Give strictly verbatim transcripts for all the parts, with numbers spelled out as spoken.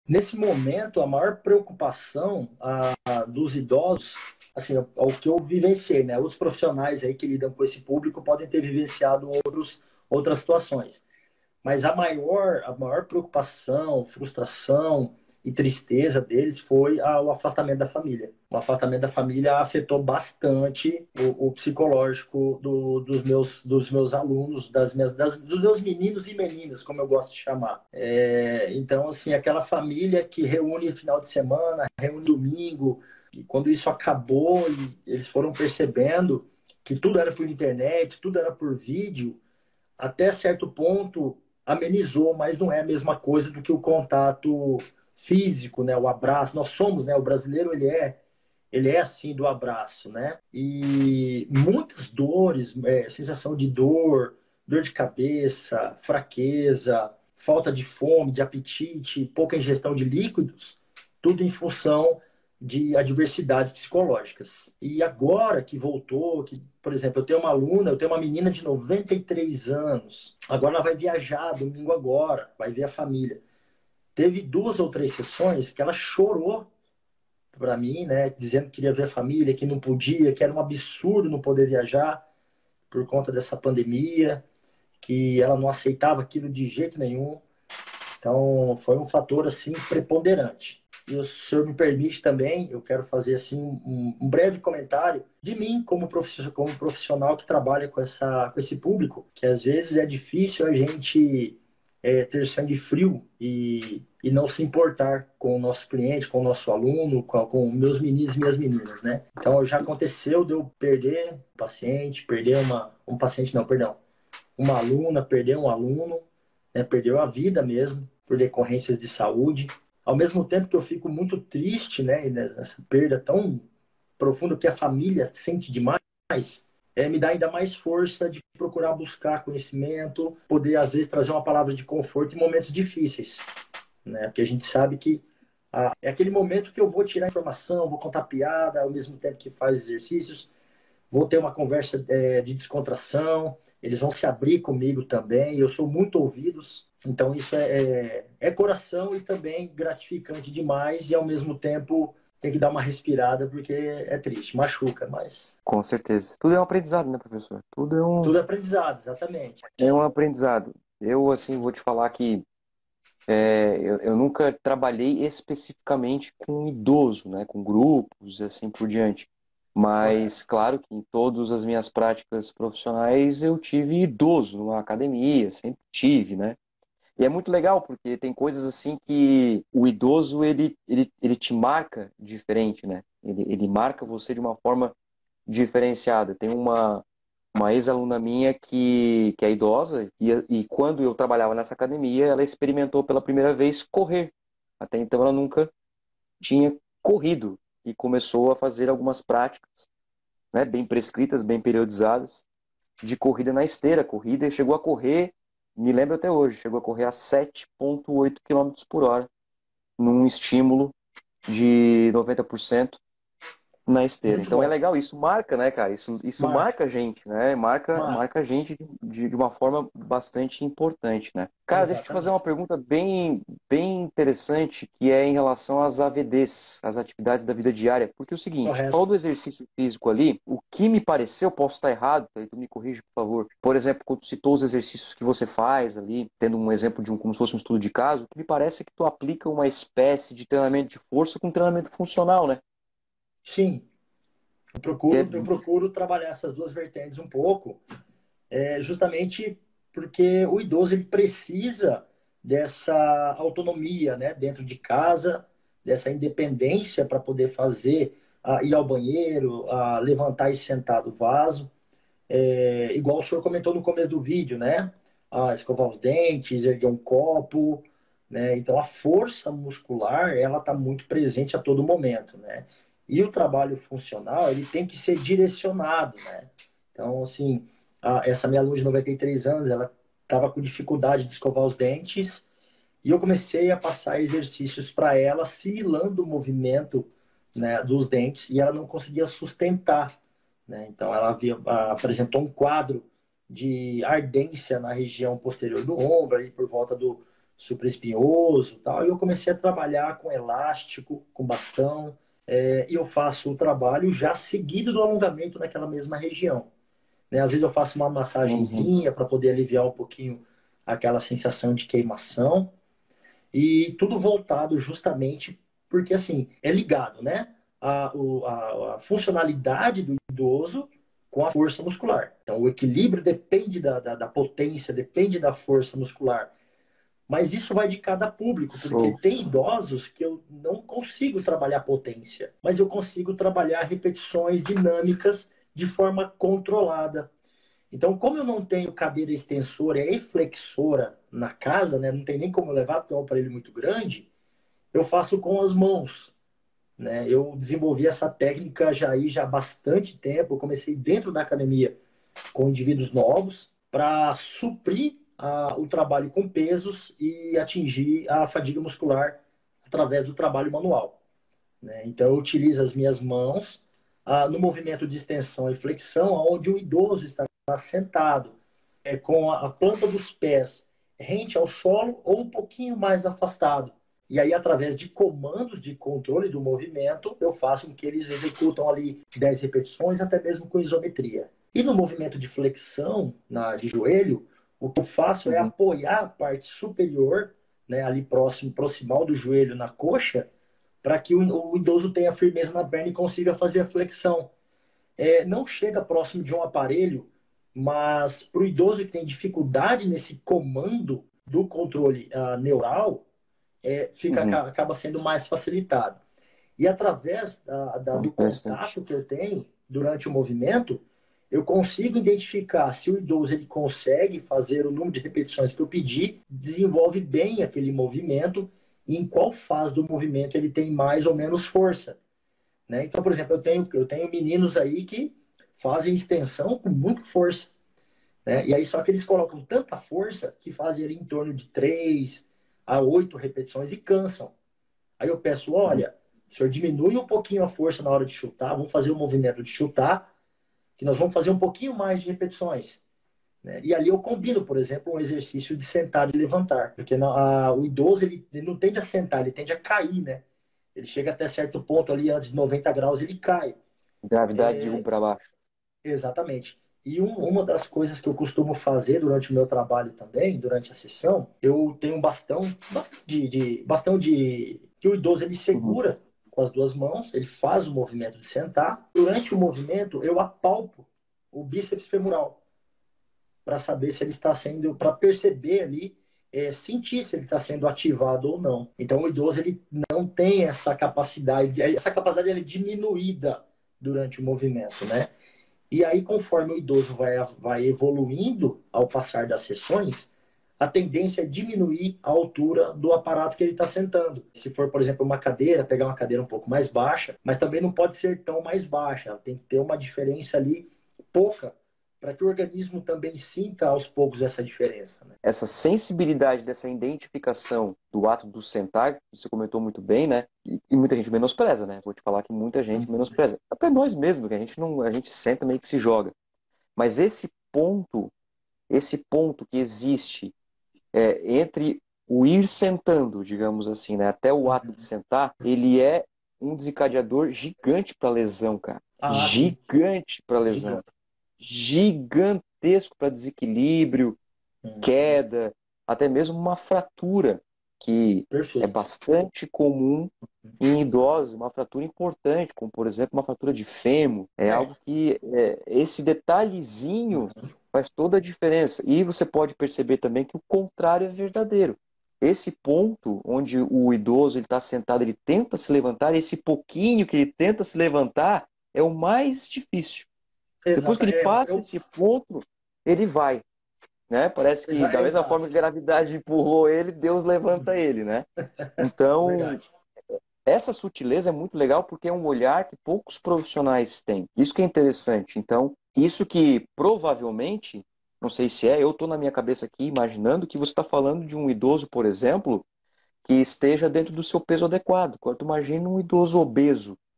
Nesse momento, a maior preocupação a, a, dos idosos, assim, ao, ao que eu vivenciei, né? Os profissionais aí que lidam com esse público podem ter vivenciado outros, outras situações. Mas a maior, a maior preocupação, frustração e tristeza deles foi a, o afastamento da família. O afastamento da família afetou bastante o, o psicológico do, dos, meus, dos meus alunos, das minhas, das, dos meus meninos e meninas, como eu gosto de chamar. É, então, assim, aquela família que reúne final de semana, reúne domingo, e quando isso acabou, e eles foram percebendo que tudo era por internet, tudo era por vídeo, até certo ponto amenizou, mas não é a mesma coisa do que o contato físico, né? O abraço. Nós somos, né? O brasileiro ele é ele é assim do abraço, né? E muitas dores, é, sensação de dor, dor de cabeça, fraqueza, falta de fome, de apetite, pouca ingestão de líquidos, tudo em função de adversidades psicológicas. E agora que voltou, que, por exemplo, eu tenho uma aluna, eu tenho uma menina de noventa e três anos, agora ela vai viajar domingo agora, vai ver a família. Teve duas ou três sessões que ela chorou para mim, né, dizendo que queria ver a família, que não podia, que era um absurdo não poder viajar por conta dessa pandemia, que ela não aceitava aquilo de jeito nenhum. Então, foi um fator assim preponderante. E o senhor me permite também, eu quero fazer assim um, um breve comentário de mim como profissional, como profissional que trabalha com essa com esse público, que às vezes é difícil a gente é, ter sangue frio e, e não se importar com o nosso cliente, com o nosso aluno, com, com meus meninos e minhas meninas, né? Então já aconteceu de eu perder um paciente, perder uma um paciente não, perdão, uma aluna, perder um aluno, né, perdeu a vida mesmo por decorrências de saúde. Ao mesmo tempo que eu fico muito triste, né, nessa perda tão profunda que a família sente demais, é, me dá ainda mais força de procurar buscar conhecimento, poder às vezes trazer uma palavra de conforto em momentos difíceis, né? Porque a gente sabe que ah, é aquele momento que eu vou tirar informação, vou contar piada, ao mesmo tempo que faz exercícios, vou ter uma conversa é, de descontração, eles vão se abrir comigo também, eu sou muito ouvidos, então isso é, é, é coração e também gratificante demais e ao mesmo tempo tem que dar uma respirada porque é triste, machuca, mas Com certeza. Tudo é um aprendizado, né, professor? Tudo é um, tudo é aprendizado, exatamente. é um aprendizado. Eu, assim, vou te falar que é, eu, eu nunca trabalhei especificamente com idoso, né, com grupos, e assim por diante. Correto. Mas, claro que em todas as minhas práticas profissionais eu tive idoso numa academia, sempre tive, né? E é muito legal porque tem coisas assim que o idoso ele, ele, ele te marca diferente, né? Ele, ele marca você de uma forma diferenciada. Tem uma, uma ex-aluna minha que, que é idosa e, e quando eu trabalhava nessa academia, ela experimentou pela primeira vez correr. Até então ela nunca tinha corrido e começou a fazer algumas práticas, né, bem prescritas, bem periodizadas, de corrida na esteira. Corrida e chegou a correr, me lembro até hoje, chegou a correr a sete vírgula oito quilômetros por hora num estímulo de noventa por cento na esteira. Muito Então é bom. legal, isso marca, né, cara? Isso, isso Marca, marca a gente, né? Marca, marca. marca a gente de, de uma forma bastante importante, né? Cara, deixa eu te fazer uma Exatamente. pergunta bem, bem interessante, que é em relação às A V Ds, às atividades da vida diária. Porque é o seguinte, Correto. falou do exercício físico ali, o que me pareceu, posso estar errado, tá? Tu me corrige, por favor. Por exemplo, quando tu citou os exercícios que você faz ali, tendo um exemplo de um, como se fosse um estudo de caso, o que me parece é que tu aplica uma espécie de treinamento de força com treinamento funcional, né? Sim, eu Que é procuro, eu procuro trabalhar essas duas vertentes um pouco, é, justamente porque o idoso ele precisa dessa autonomia, né, dentro de casa, dessa independência para poder fazer, a, ir ao banheiro, a levantar e sentar do vaso, é, igual o senhor comentou no começo do vídeo, né, a escovar os dentes, erguer um copo, né, então a força muscular ela está muito presente a todo momento, né, e o trabalho funcional ele tem que ser direcionado, né, então assim a, essa minha aluna de noventa e três anos, ela estava com dificuldade de escovar os dentes e eu comecei a passar exercícios para ela, simulando o movimento, né, dos dentes e ela não conseguia sustentar. Né? Então ela havia, a, apresentou um quadro de ardência na região posterior do ombro, ali por volta do, super espinhoso e tal. E eu comecei a trabalhar com elástico, com bastão, é, e eu faço o trabalho já seguido do alongamento naquela mesma região. Né? Às vezes eu faço uma Uhum. massagenzinha para poder aliviar um pouquinho aquela sensação de queimação. E tudo voltado justamente porque, assim, é ligado, né? A, o- a, a funcionalidade do idoso com a força muscular. Então, o equilíbrio depende da, da, da potência, depende da força muscular. Mas isso vai de cada público, porque Show. tem idosos que eu não consigo trabalhar potência, mas eu consigo trabalhar repetições dinâmicas de forma controlada. Então, como eu não tenho cadeira extensora e flexora na casa, né, não tem nem como levar, porque é um aparelho muito grande, eu faço com as mãos. Né? Eu desenvolvi essa técnica já aí já há bastante tempo. Eu comecei dentro da academia com indivíduos novos para suprir a, o trabalho com pesos e atingir a fadiga muscular através do trabalho manual. Né? Então, eu utilizo as minhas mãos ah, no movimento de extensão e flexão, onde o idoso está sentado, é, com a, a planta dos pés rente ao solo ou um pouquinho mais afastado. E aí, através de comandos de controle do movimento, eu faço com que eles executam ali dez repetições, até mesmo com isometria. E no movimento de flexão na, de joelho, o que eu faço é Uhum. apoiar a parte superior, né, ali próximo, proximal do joelho na coxa, para que o, o, idoso tenha firmeza na perna e consiga fazer a flexão. É, não chega próximo de um aparelho, mas para o idoso que tem dificuldade nesse comando do controle uh, neural, é, fica, Uhum. acaba sendo mais facilitado. E através da, da, Bom, do interessante. contato que eu tenho durante o movimento, eu consigo identificar se o idoso ele consegue fazer o número de repetições que eu pedi, desenvolve bem aquele movimento e em qual fase do movimento ele tem mais ou menos força. Né? Então, por exemplo, eu tenho, eu tenho meninos aí que fazem extensão com muita força. Né? E aí, só que eles colocam tanta força que fazem ali em torno de três a oito repetições e cansam. Aí eu peço, Uhum. olha, o senhor diminui um pouquinho a força na hora de chutar, vamos fazer o um movimento de chutar, que nós vamos fazer um pouquinho mais de repetições. Né? E ali eu combino, por exemplo, um exercício de sentar e levantar, porque na, a, o idoso ele, ele não tende a sentar, ele tende a cair, né? Ele chega até certo ponto ali, antes de noventa graus, ele cai. Gravidade de um para baixo. Exatamente. E um, uma das coisas que eu costumo fazer durante o meu trabalho também, durante a sessão, eu tenho um bastão, bastão de, de bastão de que o idoso ele Uhum. segura com as duas mãos, ele faz o movimento de sentar. Durante o movimento, eu apalpo o bíceps femoral para saber se ele está sendo, para perceber ali, é, sentir se ele está sendo ativado ou não. Então, o idoso ele não tem essa capacidade, essa capacidade ele é diminuída durante o movimento, né? E aí, conforme o idoso vai, vai evoluindo ao passar das sessões, a tendência é diminuir a altura do aparato que ele está sentando. Se for, por exemplo, uma cadeira, pegar uma cadeira um pouco mais baixa, mas também não pode ser tão mais baixa. Tem que ter uma diferença ali pouca, para que o organismo também sinta aos poucos essa diferença. Né? Essa sensibilidade dessa identificação do ato do sentar, que você comentou muito bem, né? E, e muita gente menospreza, né? Vou te falar que muita gente menospreza. Até nós mesmos, que a gente não, a gente senta meio que se joga. Mas esse ponto, esse ponto que existe é, entre o ir sentando, digamos assim, né, até o ato de sentar, ele é um desencadeador gigante para lesão, cara. Ah, sim, Gigante para lesão. gigante. Gigantesco para desequilíbrio, Uhum. queda, até mesmo uma fratura, que é Perfeito. bastante comum em idosos, uma fratura importante, como por exemplo uma fratura de fêmur. É É. algo que é, esse detalhezinho faz toda a diferença. E você pode perceber também que o contrário é verdadeiro. Esse ponto onde o idoso ele está sentado, ele tenta se levantar, esse pouquinho que ele tenta se levantar é o mais difícil. Depois Exato. que ele É, passa eu, esse ponto, ele vai, né? Parece que exa, da mesma exato. forma que a gravidade empurrou ele, Deus levanta ele, né? Então, Verdade. essa sutileza é muito legal porque é um olhar que poucos profissionais têm. Isso que é interessante. Então, isso que provavelmente, não sei se é, eu estou na minha cabeça aqui imaginando que você está falando de um idoso, por exemplo, que esteja dentro do seu peso adequado. Quando tu imagina um idoso obeso,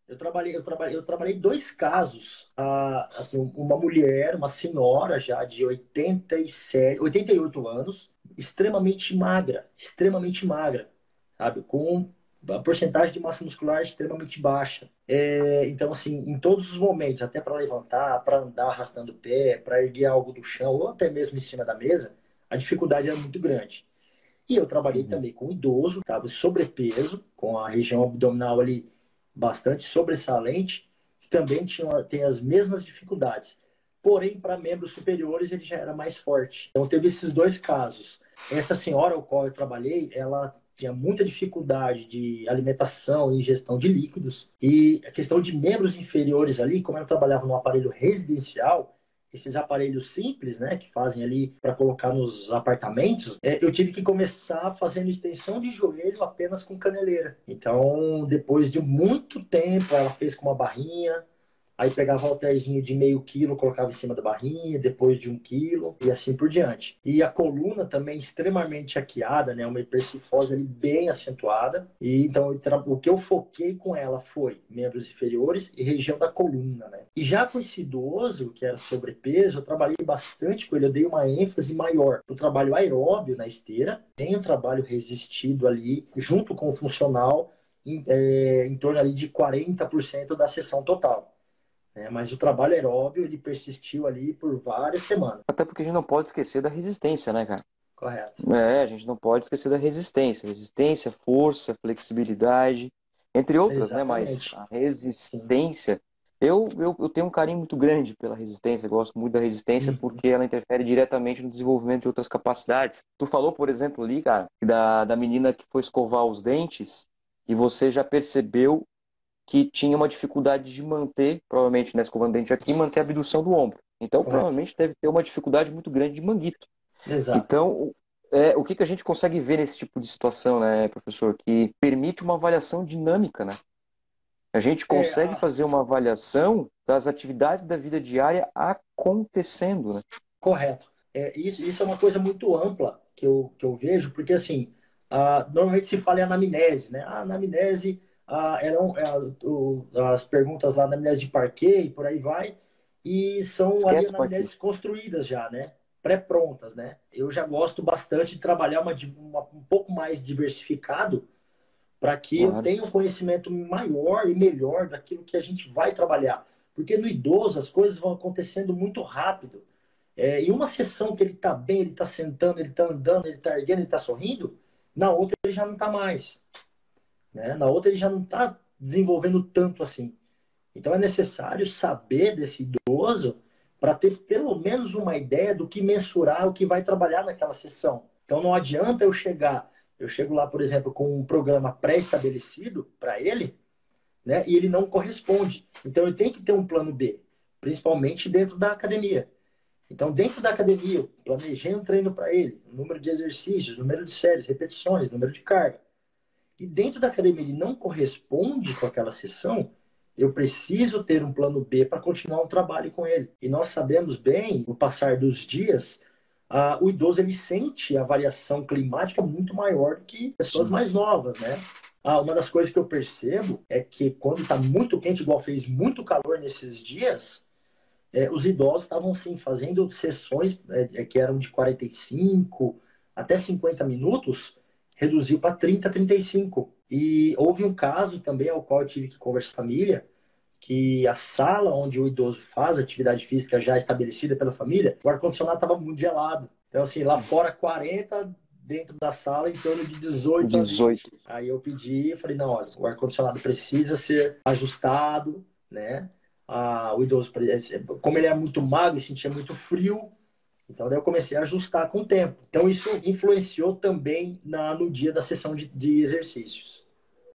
Eu trabalhei, eu trabalhei, eu trabalhei dois casos. Ah, assim, uma mulher, uma senhora já de oitenta e sete, oitenta e oito anos, extremamente magra, extremamente magra, sabe? Com a porcentagem de massa muscular extremamente baixa. É, então, assim, em todos os momentos, até para levantar, para andar arrastando o pé, para erguer algo do chão, ou até mesmo em cima da mesa, a dificuldade era muito grande. E eu trabalhei Uhum. também com idoso, estava sobrepeso, com a região abdominal ali bastante sobressalente, que também tinha, tem as mesmas dificuldades. Porém, para membros superiores, ele já era mais forte. Então, teve esses dois casos. Essa senhora ao qual eu trabalhei, ela tinha muita dificuldade de alimentação e ingestão de líquidos. E a questão de membros inferiores ali, como ela trabalhava num aparelho residencial, esses aparelhos simples, né, que fazem ali para colocar nos apartamentos, é, eu tive que começar fazendo extensão de joelho apenas com caneleira. Então, depois de muito tempo, ela fez com uma barrinha, aí pegava o halterzinho de meio quilo, colocava em cima da barrinha, depois de um quilo, e assim por diante. E a coluna também extremamente arqueada, né? Uma hipercifose ali bem acentuada. E então o que eu foquei com ela foi membros inferiores e região da coluna, né? E já com esse idoso, que era sobrepeso, eu trabalhei bastante com ele, eu dei uma ênfase maior no trabalho aeróbio na esteira, tem um trabalho resistido ali, junto com o funcional, em, é, em torno ali de quarenta por cento da sessão total. É, mas o trabalho aeróbio, ele persistiu ali por várias semanas. Até porque a gente não pode esquecer da resistência, né, cara? Correto. É, a gente não pode esquecer da resistência. Resistência, força, flexibilidade, entre outras, né? Mas Exatamente. a Sim. resistência. Eu, eu, eu tenho um carinho muito grande pela resistência, eu gosto muito da resistência Uhum. porque ela interfere diretamente no desenvolvimento de outras capacidades. Tu falou, por exemplo, ali, cara, da, da menina que foi escovar os dentes e você já percebeu que tinha uma dificuldade de manter, provavelmente, né, escovando dente aqui, manter a abdução do ombro. Então, Correto. provavelmente deve ter uma dificuldade muito grande de manguito. Exato. Então, é, o que, que a gente consegue ver nesse tipo de situação, né, professor? Que permite uma avaliação dinâmica, né? A gente É, consegue a... fazer uma avaliação das atividades da vida diária acontecendo, né? Correto. É, isso, isso é uma coisa muito ampla que eu, que eu vejo, porque assim, a, normalmente se fala em anamnese, né? A anamnese a, eram é, o, as perguntas lá, anamnese de Parquet e por aí vai, e são ali Esquece o parquinho. anamneses construídas já, né? Pré-prontas, né? Eu já gosto bastante de trabalhar uma, uma, um pouco mais diversificado para que eu Claro. tenha um conhecimento maior e melhor daquilo que a gente vai trabalhar. Porque no idoso as coisas vão acontecendo muito rápido. É, em uma sessão que ele está bem, ele está sentando, ele está andando, ele está erguendo, ele está sorrindo, na outra ele já não está mais. Né? Na outra ele já não está desenvolvendo tanto assim. Então é necessário saber desse idoso para ter pelo menos uma ideia do que mensurar, o que vai trabalhar naquela sessão. Então não adianta eu chegar, eu chego lá, por exemplo, com um programa pré-estabelecido para ele, né, e ele não corresponde. Então eu tenho que ter um plano B, principalmente dentro da academia. Então, dentro da academia, eu planejei um treino para ele, número de exercícios, número de séries, repetições, número de carga. E dentro da academia ele não corresponde com aquela sessão, eu preciso ter um plano B para continuar o trabalho com ele. E nós sabemos bem, no passar dos dias, ah, o idoso ele sente a variação climática muito maior do que pessoas Sim. mais novas, né? Ah, uma das coisas que eu percebo é que quando está muito quente, igual fez muito calor nesses dias, é, os idosos estavam sim fazendo sessões é, que eram de quarenta e cinco até cinquenta minutos, reduziu para trinta, trinta e cinco. E houve um caso também ao qual eu tive que conversar com a família, que a sala onde o idoso faz atividade física já estabelecida pela família, o ar-condicionado estava muito gelado. Então, assim, lá fora quarenta, dentro da sala em torno de dezoito a vinte. dezoito. Aí eu pedi, falei, não, olha, o ar-condicionado precisa ser ajustado, né? Ah, o idoso, como ele é muito magro e sentia muito frio, então daí eu comecei a ajustar com o tempo. Então isso influenciou também na, no dia da sessão de, de exercícios.